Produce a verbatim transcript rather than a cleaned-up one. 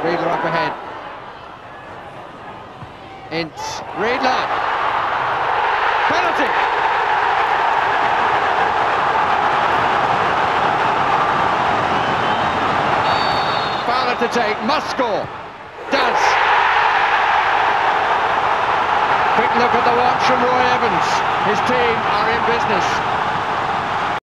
Riedler up ahead. Ince, Riedler. Penalty! Fowler to take, must score. Does. Quick look at the watch from Roy Evans. His team are in business.